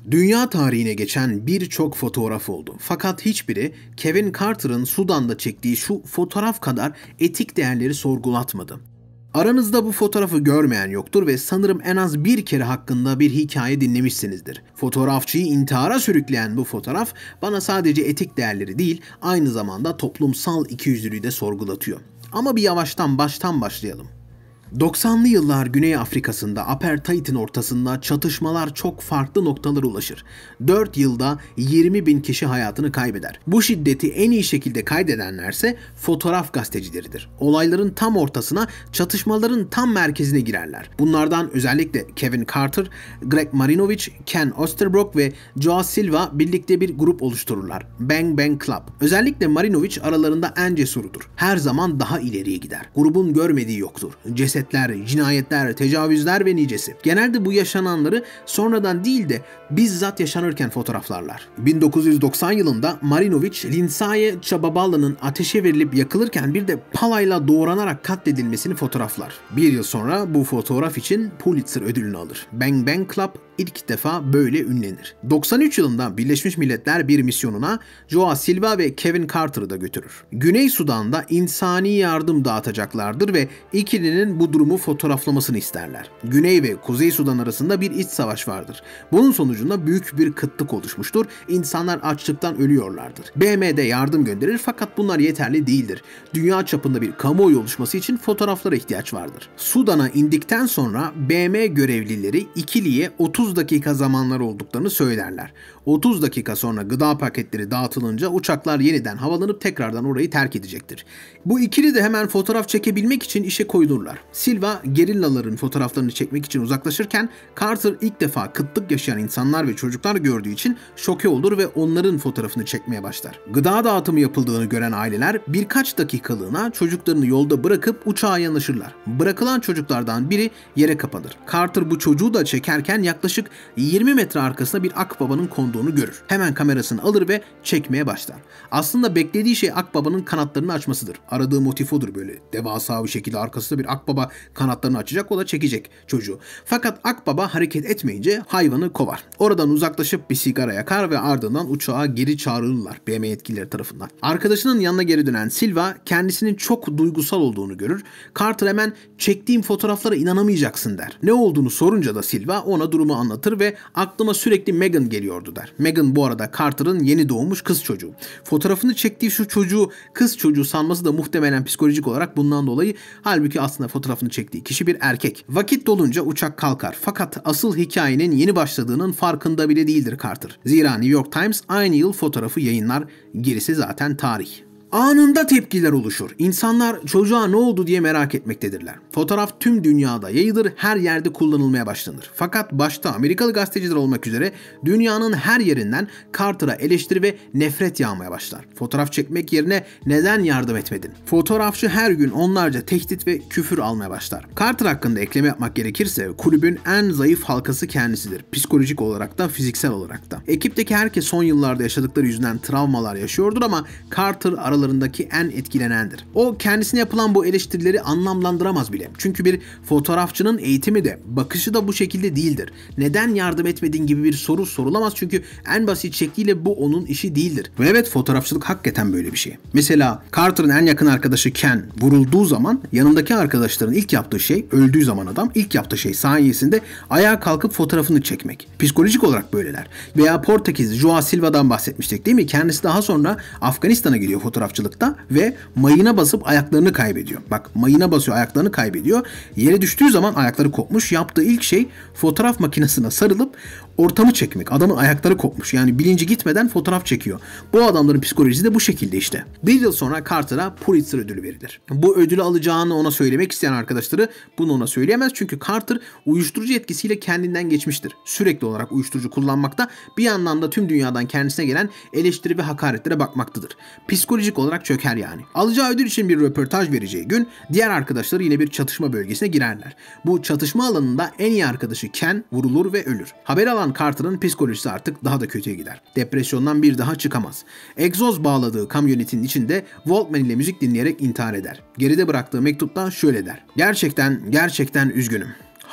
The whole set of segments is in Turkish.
Dünya tarihine geçen birçok fotoğraf oldu. Fakat hiçbiri Kevin Carter'ın Sudan'da çektiği şu fotoğraf kadar etik değerleri sorgulatmadı. Aranızda bu fotoğrafı görmeyen yoktur ve sanırım en az bir kere hakkında bir hikaye dinlemişsinizdir. Fotoğrafçıyı intihara sürükleyen bu fotoğraf bana sadece etik değerleri değil, aynı zamanda toplumsal ikiyüzlülüğü de sorgulatıyor. Ama bir yavaştan baştan başlayalım. 90'lı yıllar Güney Afrika'sında apartheidin ortasında çatışmalar çok farklı noktalara ulaşır. 4 yılda 20 bin kişi hayatını kaybeder. Bu şiddeti en iyi şekilde kaydedenlerse fotoğraf gazetecileridir. Olayların tam ortasına, çatışmaların tam merkezine girerler. Bunlardan özellikle Kevin Carter, Greg Marinovich, Ken Osterbrook ve Joao Silva birlikte bir grup oluştururlar. Bang Bang Club. Özellikle Marinovich aralarında en cesurudur. Her zaman daha ileriye gider. Grubun görmediği yoktur. Cesetler, cinayetler, tecavüzler ve nicesi. Genelde bu yaşananları sonradan değil de bizzat yaşanırken fotoğraflarlar. 1990 yılında Marinovich, Linsaye Chababala'nın ateşe verilip yakılırken bir de palayla doğranarak katledilmesini fotoğraflar. Bir yıl sonra bu fotoğraf için Pulitzer ödülünü alır. Bang Bang Club ilk defa böyle ünlenir. 93 yılında Birleşmiş Milletler bir misyonuna Joao Silva ve Kevin Carter'ı da götürür. Güney Sudan'da insani yardım dağıtacaklardır ve ikilinin bu durumu fotoğraflamasını isterler. Güney ve Kuzey Sudan arasında bir iç savaş vardır. Bunun sonucunda büyük bir kıtlık oluşmuştur. İnsanlar açlıktan ölüyorlardır. BM'de yardım gönderir fakat bunlar yeterli değildir. Dünya çapında bir kamuoyu oluşması için fotoğraflara ihtiyaç vardır. Sudan'a indikten sonra BM görevlileri ikiliye 30 dakika zamanları olduklarını söylerler. 30 dakika sonra gıda paketleri dağıtılınca uçaklar yeniden havalanıp tekrardan orayı terk edecektir. Bu ikili de hemen fotoğraf çekebilmek için işe koyulurlar. Silva gerillaların fotoğraflarını çekmek için uzaklaşırken Carter ilk defa kıtlık yaşayan insanlar ve çocuklar gördüğü için şoke olur ve onların fotoğrafını çekmeye başlar. Gıda dağıtımı yapıldığını gören aileler birkaç dakikalığına çocuklarını yolda bırakıp uçağa yanaşırlar. Bırakılan çocuklardan biri yere kapanır. Carter bu çocuğu da çekerken yaklaşık 20 metre arkasında bir akbabanın konduğunu görür. Hemen kamerasını alır ve çekmeye başlar. Aslında beklediği şey akbabanın kanatlarını açmasıdır. Aradığı motif odur, böyle devasa bir şekilde arkasında bir akbaba kanatlarını açacak, o da çekecek çocuğu. Fakat akbaba hareket etmeyince hayvanı kovar. Oradan uzaklaşıp bir sigara yakar ve ardından uçağa geri çağrılırlar BM yetkilileri tarafından. Arkadaşının yanına geri dönen Silva kendisinin çok duygusal olduğunu görür. Carter hemen "Çektiğim fotoğraflara inanamayacaksın" der. Ne olduğunu sorunca da Silva ona durumu anlatır ve "Aklıma sürekli Megan geliyordu" der. Megan bu arada Carter'ın yeni doğmuş kız çocuğu. Fotoğrafını çektiği şu çocuğu kız çocuğu sanması da muhtemelen psikolojik olarak bundan dolayı, halbuki aslında fotoğrafını çektiği kişi bir erkek. Vakit dolunca uçak kalkar fakat asıl hikayenin yeni başladığının farkında bile değildir Carter. Zira New York Times aynı yıl fotoğrafı yayınlar, gerisi zaten tarih. Anında tepkiler oluşur. İnsanlar çocuğa ne oldu diye merak etmektedirler. Fotoğraf tüm dünyada yayılır, her yerde kullanılmaya başlanır. Fakat başta Amerikalı gazeteciler olmak üzere dünyanın her yerinden Carter'a eleştiri ve nefret yağmaya başlar. Fotoğraf çekmek yerine "Neden yardım etmedin?" Fotoğrafçı her gün onlarca tehdit ve küfür almaya başlar. Carter hakkında ekleme yapmak gerekirse kulübün en zayıf halkası kendisidir. Psikolojik olarak da fiziksel olarak da. Ekipteki herkes son yıllarda yaşadıkları yüzünden travmalar yaşıyordur ama Carter aralarındaki en etkilenendir. O kendisine yapılan bu eleştirileri anlamlandıramaz bile. Çünkü bir fotoğrafçının eğitimi de, bakışı da bu şekilde değildir. Neden yardım etmedin gibi bir soru sorulamaz çünkü en basit şekliyle bu onun işi değildir. Ve evet, fotoğrafçılık hakikaten böyle bir şey. Mesela Carter'ın en yakın arkadaşı Ken vurulduğu zaman yanındaki arkadaşların ilk yaptığı şey, öldüğü zaman adam ilk yaptığı şey sayesinde ayağa kalkıp fotoğrafını çekmek. Psikolojik olarak böyleler. Veya Portekiz Joao Silva'dan bahsetmiştik değil mi? Kendisi daha sonra Afganistan'a gidiyor fotoğrafçılıkta ve mayına basıp ayaklarını kaybediyor. Bak, mayına basıyor, ayaklarını kaybediyor. Yere düştüğü zaman ayakları kopmuş. Yaptığı ilk şey fotoğraf makinesine sarılıp ortamı çekmek. Adamın ayakları kopmuş. Yani bilinci gitmeden fotoğraf çekiyor. Bu adamların psikolojisi de bu şekilde işte. Bir yıl sonra Carter'a Pulitzer ödülü verilir. Bu ödülü alacağını ona söylemek isteyen arkadaşları bunu ona söyleyemez. Çünkü Carter uyuşturucu etkisiyle kendinden geçmiştir. Sürekli olarak uyuşturucu kullanmakta, bir yandan da tüm dünyadan kendisine gelen eleştiri ve hakaretlere bakmaktadır. Psikolojik olarak çöker yani. Alacağı ödül için bir röportaj vereceği gün diğer arkadaşları yine bir çatışma bölgesine girerler. Bu çatışma alanında en iyi arkadaşı Ken vurulur ve ölür. Haber alan Carter'ın psikolojisi artık daha da kötüye gider. Depresyondan bir daha çıkamaz. Egzoz bağladığı kamyonetin içinde Walkman ile müzik dinleyerek intihar eder. Geride bıraktığı mektupta şöyle der: Gerçekten üzgünüm.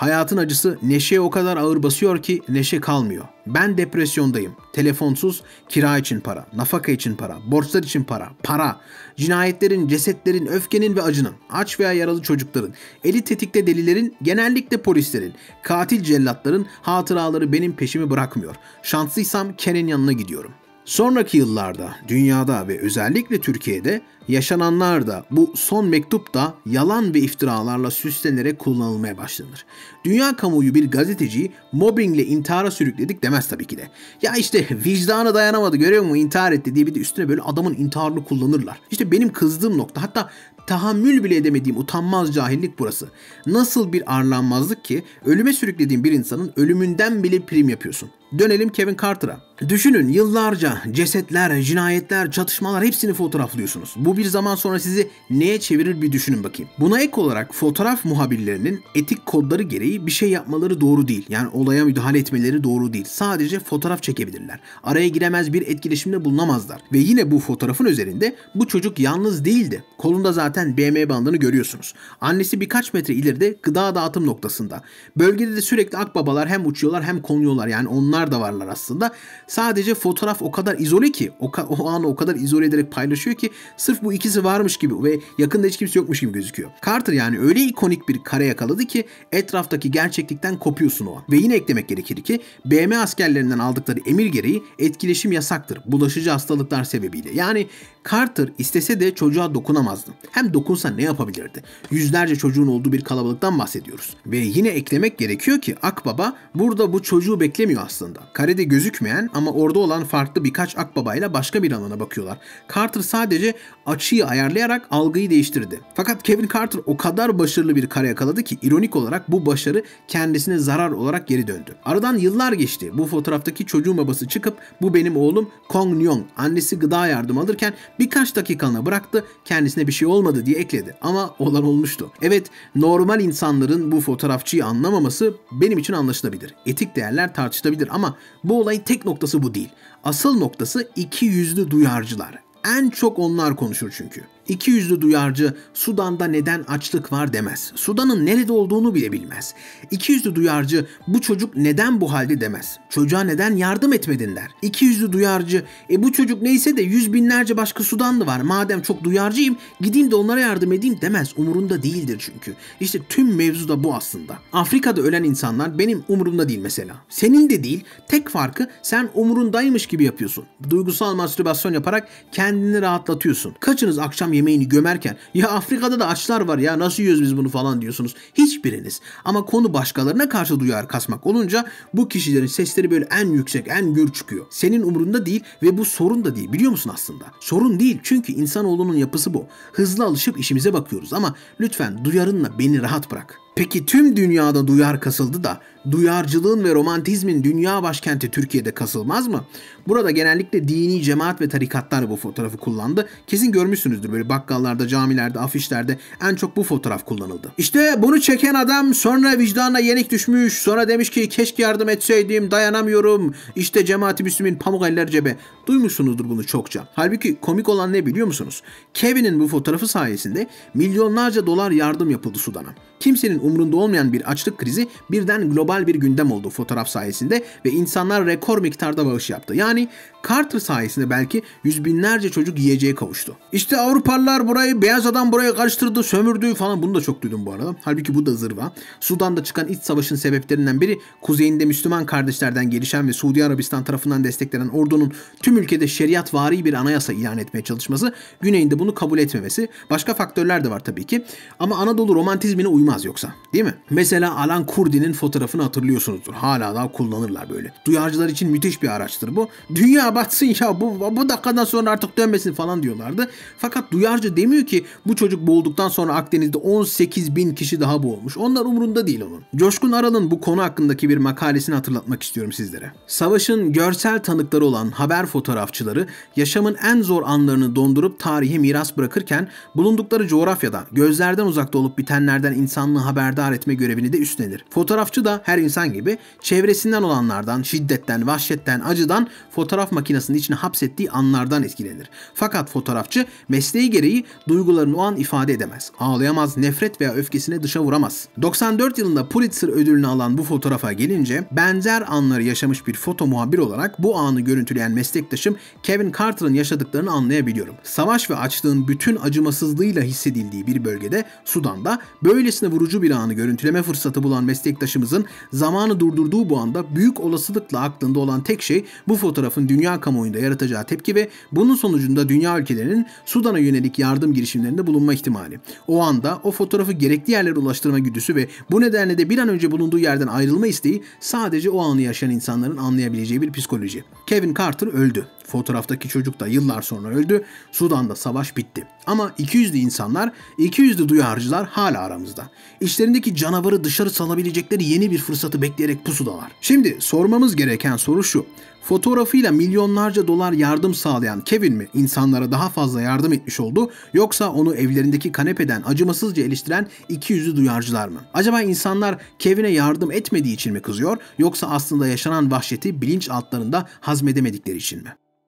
Hayatın acısı Neşe'ye o kadar ağır basıyor ki Neşe kalmıyor. Ben depresyondayım. Telefonsuz, kira için para, nafaka için para, borçlar için para. Cinayetlerin, cesetlerin, öfkenin ve acının, aç veya yaralı çocukların, eli tetikte delilerin, genellikle polislerin, katil cellatların hatıraları benim peşimi bırakmıyor. Şanslıysam Ken'in yanına gidiyorum. Sonraki yıllarda dünyada ve özellikle Türkiye'de yaşananlar da bu son mektup da yalan ve iftiralarla süslenerek kullanılmaya başlanır. Dünya kamuoyu bir gazeteciyi mobbingle intihara sürükledik demez tabii ki de. Ya işte vicdanı dayanamadı, görüyor musun, intihar etti diye bir de üstüne böyle adamın intiharını kullanırlar. İşte benim kızdığım nokta, hatta tahammül bile edemediğim utanmaz cahillik burası. Nasıl bir arlanmazlık ki ölüme sürüklediğin bir insanın ölümünden bile prim yapıyorsun. Dönelim Kevin Carter'a. Düşünün, yıllarca cesetler, cinayetler, çatışmalar hepsini fotoğraflıyorsunuz. Bu bir zaman sonra sizi neye çevirir bir düşünün bakayım. Buna ek olarak fotoğraf muhabirlerinin etik kodları gereği bir şey yapmaları doğru değil. Yani olaya müdahale etmeleri doğru değil. Sadece fotoğraf çekebilirler. Araya giremez bir etkileşimde bulunamazlar. Ve yine bu fotoğrafın üzerinde bu çocuk yalnız değildi. Kolunda zaten BM bandını görüyorsunuz. Annesi birkaç metre ileride gıda dağıtım noktasında. Bölgede de sürekli akbabalar hem uçuyorlar hem konuyorlar. Yani onlar da varlar aslında. Sadece fotoğraf o kadar izole ki, o anı o kadar izole ederek paylaşıyor ki sırf bu ikisi varmış gibi ve yakında hiç kimse yokmuş gibi gözüküyor. Carter yani öyle ikonik bir kare yakaladı ki etraftaki gerçeklikten kopuyorsun o an. Ve yine eklemek gerekir ki BM askerlerinden aldıkları emir gereği etkileşim yasaktır. Bulaşıcı hastalıklar sebebiyle. Yani Carter istese de çocuğa dokunamazdı. Hem dokunsa ne yapabilirdi? Yüzlerce çocuğun olduğu bir kalabalıktan bahsediyoruz. Ve yine eklemek gerekiyor ki akbaba burada bu çocuğu beklemiyor aslında. Karede gözükmeyen ama orada olan farklı birkaç akbabayla başka bir alana bakıyorlar. Carter sadece açıyı ayarlayarak algıyı değiştirdi. Fakat Kevin Carter o kadar başarılı bir kare yakaladı ki ironik olarak bu başarı kendisine zarar olarak geri döndü. Aradan yıllar geçti. Bu fotoğraftaki çocuğun babası çıkıp bu benim oğlum Kong Nyong. Annesi gıda yardım alırken birkaç dakikalığına bıraktı, kendisine bir şey olmadı diye ekledi. Ama olan olmuştu. Evet, normal insanların bu fotoğrafçıyı anlamaması benim için anlaşılabilir. Etik değerler tartışılabilir ama bu olayın tek noktası bu değil. Asıl noktası iki yüzlü duyarcılar. En çok onlar konuşur çünkü. İki yüzlü duyarcı Sudan'da neden açlık var demez. Sudan'ın nerede olduğunu bile bilmez. İki yüzlü duyarcı bu çocuk neden bu halde demez. Çocuğa neden yardım etmedin der. İki yüzlü duyarcı bu çocuk neyse de yüz binlerce başka Sudanlı var. Madem çok duyarcıyım gideyim de onlara yardım edeyim demez. Umurunda değildir çünkü. İşte tüm mevzu da bu aslında. Afrika'da ölen insanlar benim umurumda değil mesela. Senin de değil. Tek farkı sen umurundaymış gibi yapıyorsun. Duygusal mastürbasyon yaparak kendini rahatlatıyorsun. Kaçınız akşam yemeğini gömerken ya Afrika'da da açlar var ya nasıl yiyoruz biz bunu falan diyorsunuz. Hiçbiriniz. Ama konu başkalarına karşı duyar kasmak olunca bu kişilerin sesleri böyle en yüksek, en gür çıkıyor. Senin umurunda değil ve bu sorun da değil, biliyor musun aslında? Sorun değil çünkü insanoğlunun yapısı bu. Hızlı alışıp işimize bakıyoruz ama lütfen duyarınla beni rahat bırak. Peki tüm dünyada duyar kasıldı da duyarcılığın ve romantizmin dünya başkenti Türkiye'de kasılmaz mı? Burada genellikle dini cemaat ve tarikatlar bu fotoğrafı kullandı. Kesin görmüşsünüzdür böyle bakkallarda, camilerde, afişlerde en çok bu fotoğraf kullanıldı. İşte bunu çeken adam sonra vicdanına yenik düşmüş. Sonra demiş ki keşke yardım etseydim, dayanamıyorum. İşte cemaati Müslümin, pamuk eller cebe. Duymuşsunuzdur bunu çokça. Halbuki komik olan ne biliyor musunuz? Kevin'in bu fotoğrafı sayesinde milyonlarca dolar yardım yapıldı Sudan'a. Kimsenin umrunda olmayan bir açlık krizi birden global bir gündem oldu fotoğraf sayesinde ve insanlar rekor miktarda bağış yaptı. Yani Carter sayesinde belki yüz binlerce çocuk yiyeceğe kavuştu. İşte Avrupalılar burayı, beyaz adam buraya karıştırdı, sömürdü falan, bunu da çok duydum bu arada. Halbuki bu da zırva. Sudan'da çıkan iç savaşın sebeplerinden biri kuzeyinde Müslüman kardeşlerden gelişen ve Suudi Arabistan tarafından desteklenen ordunun tüm ülkede şeriatvari bir anayasa ilan etmeye çalışması, güneyinde bunu kabul etmemesi. Başka faktörler de var tabii ki. Ama Anadolu romantizmine uymaz yoksa, değil mi? Mesela Alan Kurdi'nin fotoğrafını hatırlıyorsunuzdur. Hala daha kullanırlar böyle. Duyarcılar için müthiş bir araçtır bu. Dünya batsın ya bu dakikadan sonra artık dönmesin falan diyorlardı. Fakat duyarcı demiyor ki bu çocuk boğulduktan sonra Akdeniz'de 18 bin kişi daha boğulmuş. Onlar umurunda değil onun. Coşkun Aral'ın bu konu hakkındaki bir makalesini hatırlatmak istiyorum sizlere. Savaşın görsel tanıkları olan haber fotoğrafçıları yaşamın en zor anlarını dondurup tarihe miras bırakırken bulundukları coğrafyada gözlerden uzakta olup bitenlerden insanlığı haber haberdar etme görevini de üstlenir. Fotoğrafçı da her insan gibi çevresinden olanlardan, şiddetten, vahşetten, acıdan, fotoğraf makinesinin içine hapsettiği anlardan etkilenir. Fakat fotoğrafçı mesleği gereği duygularını o an ifade edemez. Ağlayamaz, nefret veya öfkesini dışa vuramaz. 94 yılında Pulitzer ödülünü alan bu fotoğrafa gelince, benzer anları yaşamış bir foto muhabir olarak bu anı görüntüleyen meslektaşım Kevin Carter'ın yaşadıklarını anlayabiliyorum. Savaş ve açlığın bütün acımasızlığıyla hissedildiği bir bölgede, Sudan'da, böylesine vurucu bir anı görüntüleme fırsatı bulan meslektaşımızın zamanı durdurduğu bu anda büyük olasılıkla aklında olan tek şey bu fotoğrafın dünya kamuoyunda yaratacağı tepki ve bunun sonucunda dünya ülkelerinin Sudan'a yönelik yardım girişimlerinde bulunma ihtimali. O anda o fotoğrafı gerekli yerlere ulaştırma güdüsü ve bu nedenle de bir an önce bulunduğu yerden ayrılma isteği sadece o anı yaşayan insanların anlayabileceği bir psikoloji. Kevin Carter öldü. Fotoğraftaki çocuk da yıllar sonra öldü. Sudan'da savaş bitti. Ama 200'lü insanlar, 200'lü duyarcılar hala aramızda. İçlerindeki canavarı dışarı salabilecekleri yeni bir fırsatı bekleyerek pusudalar. Şimdi sormamız gereken soru şu: fotoğrafıyla milyonlarca dolar yardım sağlayan Kevin mi insanlara daha fazla yardım etmiş oldu, yoksa onu evlerindeki kanepeden acımasızca eleştiren 200'lü duyarcılar mı? Acaba insanlar Kevin'e yardım etmediği için mi kızıyor, yoksa aslında yaşanan vahşeti bilinçaltlarında hazmedemedikleri için mi?